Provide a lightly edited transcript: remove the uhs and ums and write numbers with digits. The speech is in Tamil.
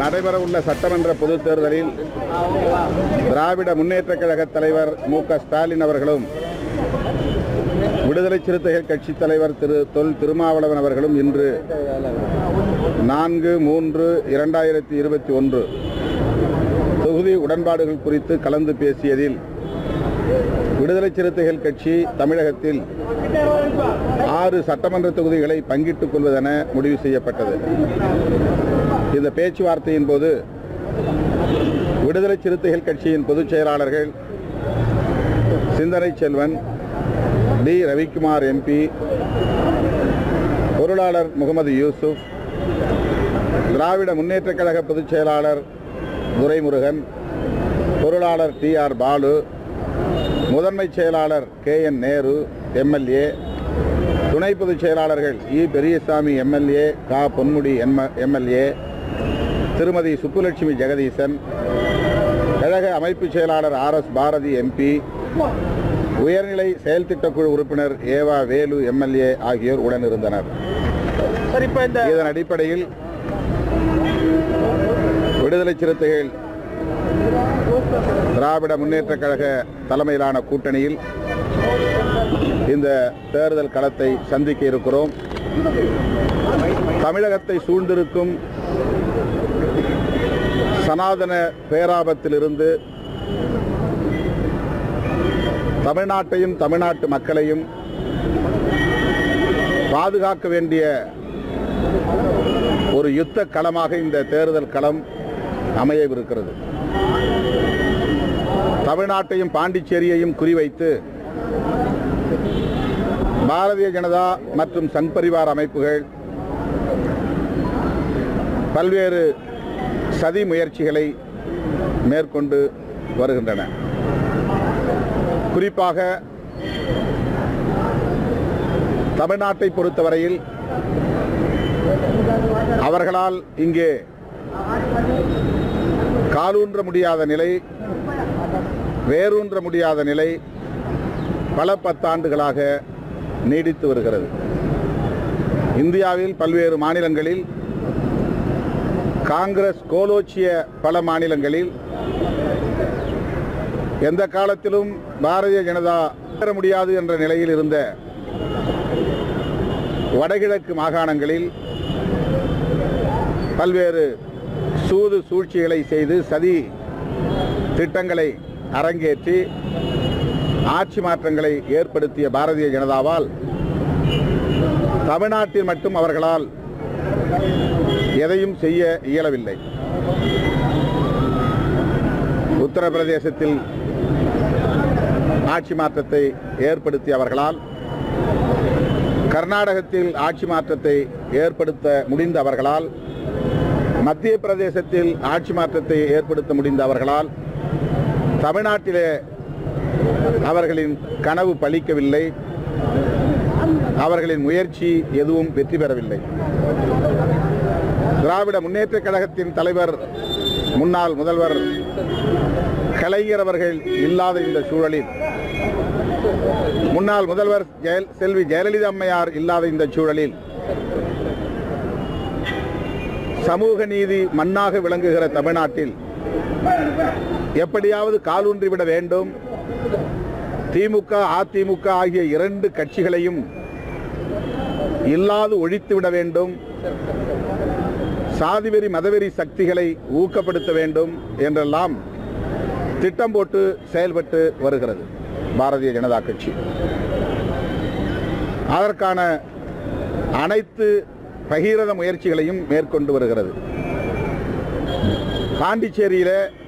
நடைபெறவுள்ள சட்டமன்ற பொதுத் தேர்தலில் திராவிட முன்னேற்றக் கழக தலைவர் மு.க. ஸ்டாலின் அவர்களும் விடுதலை சிறுத்தைகள் கட்சித் தலைவர் திரு தொல் திருமாவளவன் அவர்களும் இன்று 4/3/2021 தொகுதி உடன்பாடுகள் குறித்து கலந்து பேசியதில் விடுதலை சிறுத்தைகள் கட்சி தமிழகத்தில் 6 சட்டமன்ற தொகுதிகளை பங்கிட்டுக் கொள்வதென முடிவு செய்யப்பட்டது. இந்த பேச்சுவார்த்தையின் போது விடுதலை சிறுத்தைகள் கட்சியின் பொதுச் செயலாளர்கள் சிந்தனை செல்வன், டி. ரவிக்குமார் எம்பி, பொருளாளர் முகமது யூசுப், திராவிட முன்னேற்றக் கழக பொதுச் செயலாளர் துரைமுருகன், பொருளாளர் டி.ஆர். பாலு, முதன்மை செயலாளர் கே.என். நேரு எம்எல்ஏ, துணை பொதுச் செயலாளர்கள் இ. பெரியசாமி எம்எல்ஏ, கா. பொன்முடி எம்எல்ஏ, திருமதி சுப்புலட்சுமி ஜெகதீசன், கழக அமைப்பு செயலாளர் ஆர்.எஸ். பாரதி எம்பி, உயர்நிலை செயல் திட்டக்குழு உறுப்பினர் ஏவா வேலு எம்எல்ஏ ஆகியோர் உடனிருந்தனர். இதன் அடிப்படையில் விடுதலை சிறுத்தைகள் திராவிட முன்னேற்றக் கழக தலைமையிலான கூட்டணியில் இந்த தேர்தல் களத்தை சந்திக்க இருக்கிறோம். தமிழகத்தை சூழ்ந்திருக்கும் சனாதன பேராபத்திலிருந்து தமிழ்நாட்டையும் தமிழ்நாட்டு மக்களையும் பாதுகாக்க வேண்டிய ஒரு யுத்த களமாக இந்த தேர்தல் களம் அமையவிருக்கிறது. தமிழ்நாட்டையும் பாண்டிச்சேரியையும் குறிவைத்து பாரதிய ஜனதா மற்றும் சங் பரிவார் அமைப்புகள் பல்வேறு சதி முயற்சிகளை மேற்கொண்டு வருகின்றன. குறிப்பாக தமிழ்நாட்டை பொறுத்தவரையில் அவர்களால் இங்கே காலூன்ற முடியாத நிலை, வேரூன்ற முடியாத நிலை பல பத்தாண்டுகளாக நீடித்து வருகிறது. இந்தியாவில் பல்வேறு மாநிலங்களில் காங்கிரஸ் கோலோச்சிய பல மாநிலங்களில் எந்த காலத்திலும் பாரதிய ஜனதா பெற முடியாது என்ற நிலையில் இருந்த வடகிழக்கு மாகாணங்களில் பல்வேறு சூது சூழ்ச்சிகளை செய்து சதி திட்டங்களை அரங்கேற்றி ஆட்சி மாற்றங்களை ஏற்படுத்திய பாரதிய ஜனதாவால் தமிழ்நாட்டில் மட்டும் அவர்களால் எதையும் செய்ய இயலவில்லை. உத்தரப்பிரதேசத்தில் ஆட்சி மாற்றத்தை ஏற்படுத்திய அவர்களால், கர்நாடகத்தில் ஆட்சி மாற்றத்தை ஏற்படுத்த முடிந்த அவர்களால், மத்திய பிரதேசத்தில் ஆட்சி மாற்றத்தை ஏற்படுத்த முடிந்த அவர்களால் தமிழ்நாட்டிலே அவர்களின் கனவு பலிக்கவில்லை. அவர்களின் முயற்சி எதுவும் வெற்றி பெறவில்லை. திராவிட முன்னேற்றக் கழகத்தின் தலைவர் முன்னாள் முதல்வர் கலைஞர் அவர்கள் இல்லாத இந்த சூழலில், முன்னாள் முதல்வர் செல்வி ஜெயலலிதா அம்மையார் இல்லாத இந்த சூழலில், சமூக நீதி மண்ணாக விளங்குகிற தமிழ்நாட்டில் எப்படியாவது காலூன்றிவிட வேண்டும், திமுக அதிமுக ஆகிய 2 கட்சிகளையும் இல்லாது ஒழித்துவிட வேண்டும், சாதிவெறி மதவெறி சக்திகளை ஊக்கப்படுத்த வேண்டும் என்றெல்லாம் திட்டம் போட்டு செயல்பட்டு வருகிறது பாரதிய ஜனதா கட்சி. அதற்கான அனைத்து பகீரத முயற்சிகளையும் மேற்கொண்டு வருகிறது. பாண்டிச்சேரியிலே